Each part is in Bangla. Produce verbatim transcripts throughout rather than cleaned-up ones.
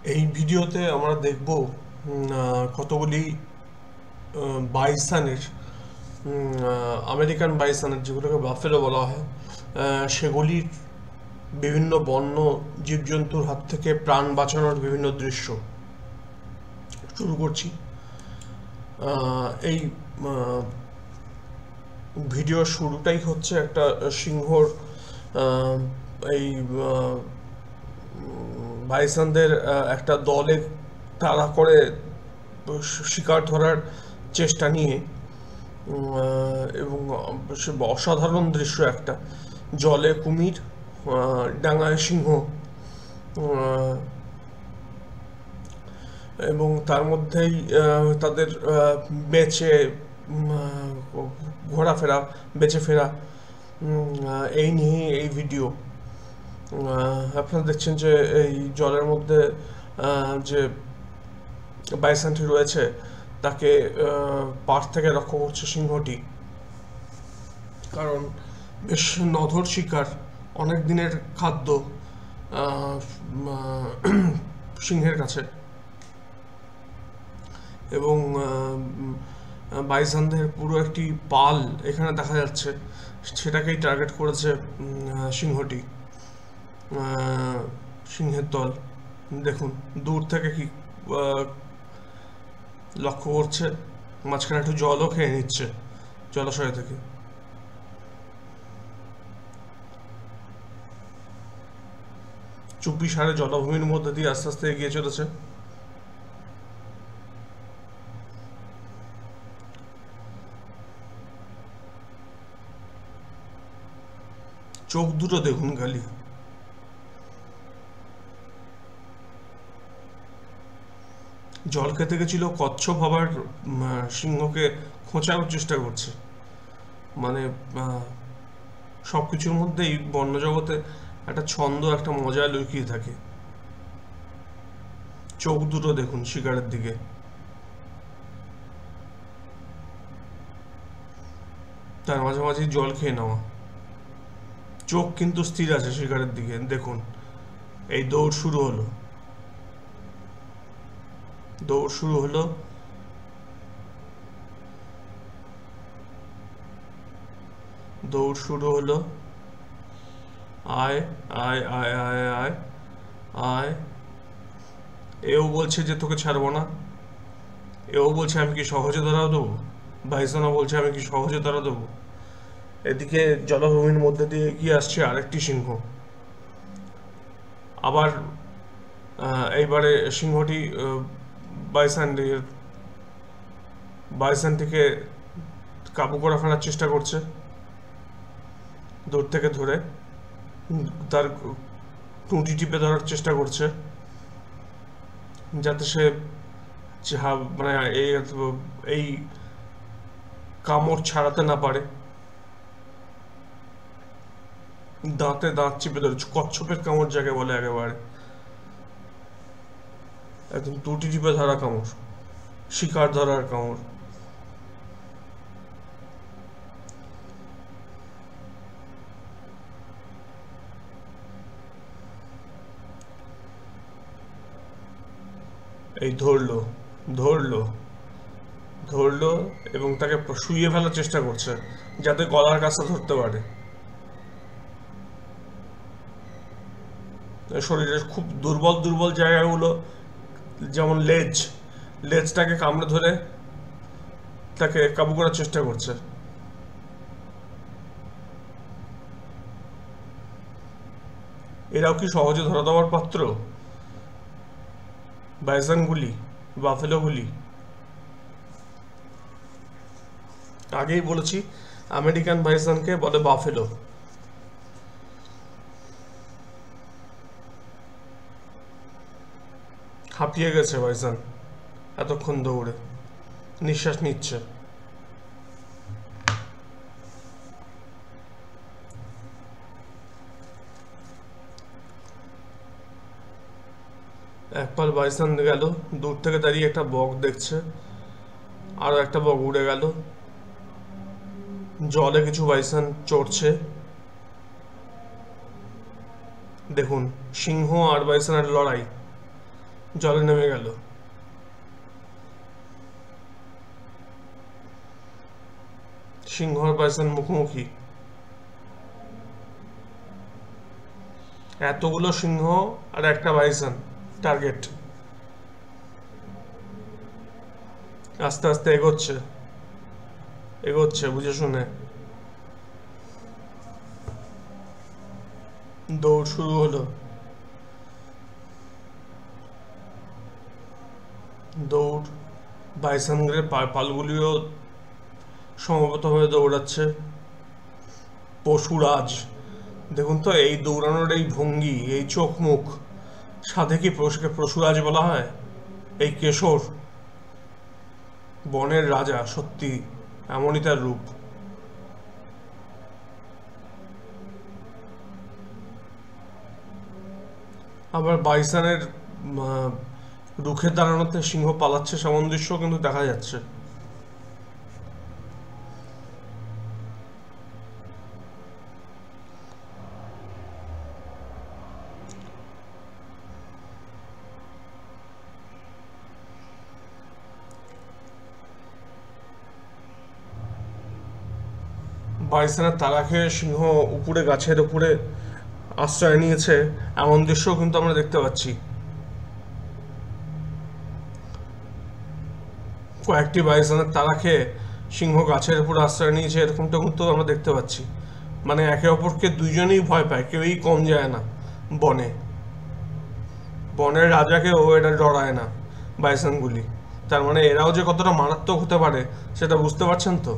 এই ভিডিওতে আমরা দেখব কতগুলি বাইসনের আমেরিকান বাইসনের যেগুলোকে বাফেলো বলা হয় সেগুলির বিভিন্ন বন্য জীবজন্তুর হাত থেকে প্রাণ বাঁচানোর বিভিন্ন দৃশ্য শুরু করছি। এই ভিডিও শুরুটাই হচ্ছে একটা সিংহর এই বাইসনদের একটা দলে তাড়া করে শিকার ধরার চেষ্টা নিয়ে, এবং সে অসাধারণ দৃশ্য একটা, জলে কুমির, ডাঙায় সিংহ, এবং তার মধ্যেই তাদের বেঁচে ঘোরাফেরা, বেঁচে ফেরা, এই নিয়ে এই ভিডিও। আপনারা দেখছেন যে এই জলের মধ্যে যে বাইসনটি রয়েছে তাকে পাড় থেকে রক্ষা করছে সিংহটি, কারণ বেশ নধর শিকার, অনেক দিনের খাদ্য সিংহের কাছে, এবং বাইসনদের পুরো একটি পাল এখানে দেখা যাচ্ছে, সেটাকেই টার্গেট করেছে সিংহটি, সিংহের দল। দেখুন দূর থেকে কি লক্ষ্য করছে, মাঝখানে একটু জলও খেয়ে নিচ্ছে জলাশয় থেকে। চুপি সারে জলাভূমির মধ্যে দিয়ে আস্তে আস্তে এগিয়ে চলেছে। চোখ দুটো দেখুন খালি, জল খেতে গেছিল, কচ্ছপ আবার সিংহকে খোঁচার চেষ্টা করছে। মানে সবকিছুর মধ্যেই বন্য জগতে একটা ছন্দ, একটা মজা লুকিয়ে থাকে। চোখ দুটো দেখুন শিকারের দিকে, তার মাঝামাঝি জল খেয়ে নেওয়া, চোখ কিন্তু স্থির আছে শিকারের দিকে। দেখুন এই দৌড় শুরু হলো, দৌড় শুরু হলো, দৌড় শুরু হলো। আয় আয় আয় আয় আয় আয়। এও বলছে যে তোকে ছাড়বো না, এও বলছে আমি কি সহজে ধরা দেবো, বাইসনও বলছে আমি কি সহজে ধরা দেবো। এদিকে জলাভূমির মধ্যে দিয়ে এগিয়ে আসছে আরেকটি সিংহ। আবার এইবারে সিংহটি বাইসনটির বাইসনটিকে কাবু করে ফেলার চেষ্টা করছে, দূর থেকে ধরে তার টুঁটি টিপে ধরার চেষ্টা করছে, যাতে সে মানে এই এই কামড় ছাড়াতে না পারে। দাঁতে দাঁত চিপে ধরেছে, কচ্ছপের কামড় যাকে বলে, একেবারে একদম টুটি টিপে ধরা কামড়, শিকার ধরার কামড়। এই ধরলো ধরলো ধরলো এবং তাকে শুইয়ে ফেলার চেষ্টা করছে, যাতে গলার কাছে ধরতে পারে। শরীরের খুব দুর্বল দুর্বল জায়গাগুলো, যেমন লেজ, লেজটাকে কামড়ে ধরে তাকে কাবু করার চেষ্টা করছে। এরাও কি সহজে ধরা দেওয়ার পাত্র, বাইসনগুলি, বাফেলোগুলি? আগেই বলেছি আমেরিকান বাইসনকে বলে বাফেলো। হাঁপিয়ে গেছে বাইসন, এতক্ষণ দৌড়ে নিঃশ্বাস নিচ্ছে। একপাল বাইসন গেল, দূর থেকে দাঁড়িয়ে একটা বক দেখছে, আরো একটা বক উড়ে গেল। জলে কিছু বাইসন চড়ছে, দেখুন সিংহ আর বাইসনের লড়াই। জলে নেমে গেল। সিংহ আর বাইসন মুখোমুখি। এতগুলো সিংহ আর একটা বাইসন টার্গেট। আস্তে আস্তে এগোচ্ছে এগোচ্ছে বুঝে শুনে। দৌড় শুরু হলো। দৌড়। বাইসনগুলোর পালগুলিও সমবেতভাবে দৌড়াচ্ছে। পশুরাজ, দেখুন তো এই দৌড়ানোর এই ভঙ্গি, এই চোখ মুখ, সাধে কি পশুকে পশুরাজ বলা হয়? এই কেশর, বনের রাজা, সত্যি এমনই তার রূপ। আবার বাইসনের রুখে দাঁড়ানোতে সিংহ পালাচ্ছে সেমন দৃশ্য কিন্তু দেখা যাচ্ছে। বাইসনের তাড়া খেয়ে সিংহ উপরে গাছের উপরে আশ্রয় নিয়েছে এমন দৃশ্যও কিন্তু আমরা দেখতে পাচ্ছি। কয়েকটি বাইসনের তাড়া খেয়ে সিংহ গাছের উপর আশ্রয় নিয়েছে এরকমটা কিন্তু আমরা দেখতে পাচ্ছি। মানে একে অপরকে দুইজনেই ভয় পায়, কেউই কম যায় না বনে। বনের রাজাকেও এটা ডরায় না বাইসনগুলি। তার মানে এরাও যে কতটা মারাত্মক হতে পারে সেটা বুঝতে পারছেন তো।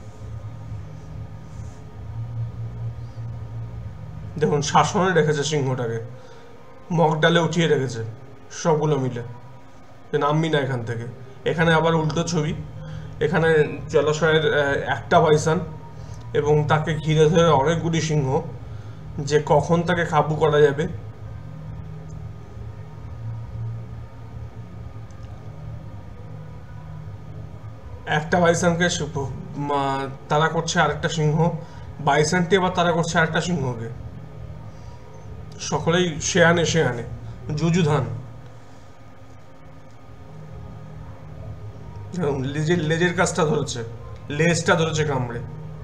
দেখুন শাসনে রেখেছে সিংহটাকে, মগ ডালে উঠিয়ে রেখেছে সবগুলো মিলে, যে নামবি না এখান থেকে। এখানে আবার উল্টো ছবি, এখানে জলাশয়ের একটা বাইসন এবং তাকে ঘিরে ধরে অনেকগুলি সিংহ, যে কখন তাকে কাবু করা যাবে। একটা বাইসনকে তাড়া করছে আরেকটা সিংহ, বাইসনটি আবার তাড়া করছে আরেকটা সিংহকে। সকলেই শেয়ানে শেয়ানে যুযুধান। লেজের লেজের কাছটা ধরেছে, লেজটা ধরেছে কামড়ে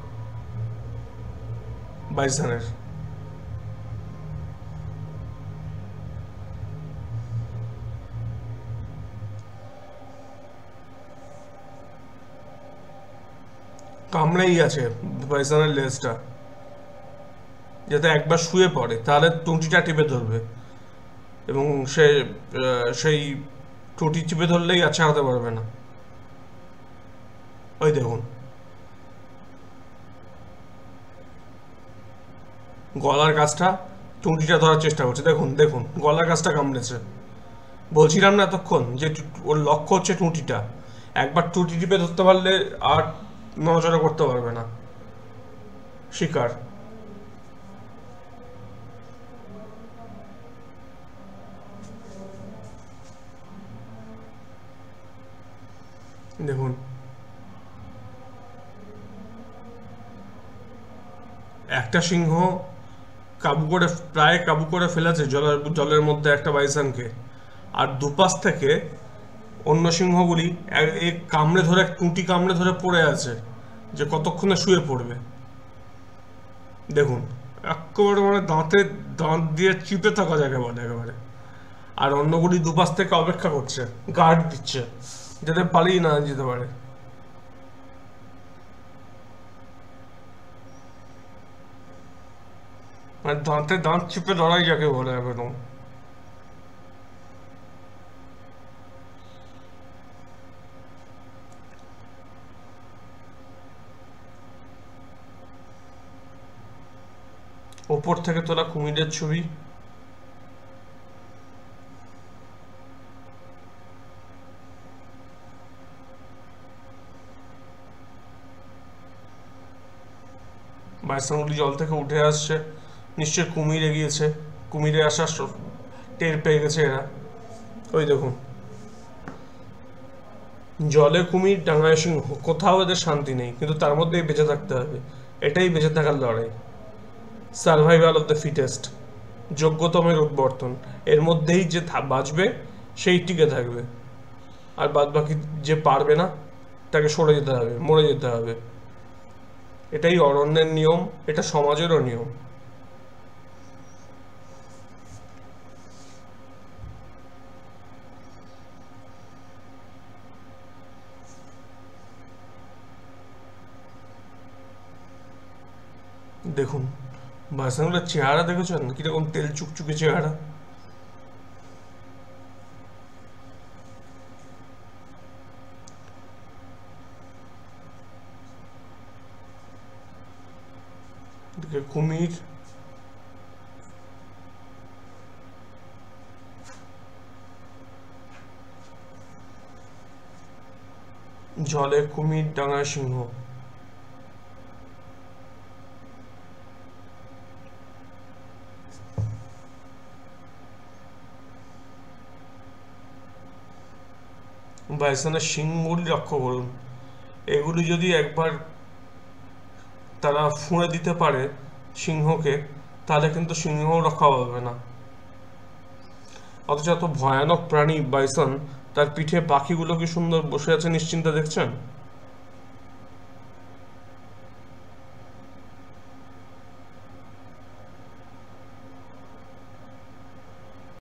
বাইসনের। কামড়েই আছে বাইসনের লেজটা, যাতে একবার শুয়ে পড়ে তাহলে টুটিটা টিপে ধরবে, এবং সে সেই টুটি চিপে ধরলেই আর ছাড়াতে পারবে না। ওই দেখুন গলার কাছটা টুটিটা ধরার চেষ্টা করছে, দেখুন দেখুন গলার কাছটা কামড়েছে। বলছিলাম না এতক্ষণ যে ওর লক্ষ্য হচ্ছে টুটিটা, একবার টুটি টিপে ধরতে পারলে আর নড়াচড়া করতে পারবে না শিকার। দেখুন একটা সিংহ কাবু করে, প্রায় কাবু করে ফেলেছে জলের জলের মধ্যে একটা বাইসনকে, আর দুপাশ থেকে অন্য সিংহগুলি এক কামড়ে ধরে, টুটি কামড়ে ধরে পড়ে আছে, যে কতক্ষণে শুয়ে পড়বে। দেখুন একেবারে মানে দাঁতে দাঁত দিয়ে চিপে থাকা যাকে বলে একেবারে। আর অন্যগুলি দুপাশ থেকে অপেক্ষা করছে, গার্ড দিচ্ছে যাতে পালিয়ে না যেতে পারে। মানে দাঁতে দাঁত চিপে লড়াই যাকে বলে একদম। ওপর থেকে তোলা কুমিরের ছবি। বাইসনগুলি জল থেকে উঠে আসছে, নিশ্চয় কুমির এগিয়েছে, কুমিরে আসার টের পেয়ে গেছে এরা। ওই দেখুন জলে কুমির, ডাঙায় সিংহ, কোথাও এদের শান্তি নেই, কিন্তু তার মধ্যেই বেঁচে থাকতে হবে। এটাই বেঁচে থাকার লড়াই, সার্ভাইভাল অফ দ্য ফিটেস্ট, যোগ্যতমের উদ্বর্তন। এর মধ্যেই যে বাঁচবে সেই টিকে থাকবে, আর বাদ বাকি যে পারবে না তাকে সরে যেতে হবে, মরে যেতে হবে। এটাই অরণ্যের নিয়ম, এটা সমাজেরও নিয়ম। দেখুন বাইসনগুলোর চেহারা দেখেছেন কিরকম তেল চুকচুকে চেহারা। এদিকে কুমির, জলে কুমির, ডাঙায় সিংহ। বাইসনের শিংগুলি লক্ষ্য করুন, এগুলি যদি একবার তারা ফুঁড়ে দিতে পারে সিংহকে, তাহলে কিন্তু সিংহ রক্ষা পাবে না। অথচ এত ভয়ানক প্রাণী বাইসন, তার পিঠে পাখিগুলো কি সুন্দর বসে আছে নিশ্চিন্তে, দেখছেন?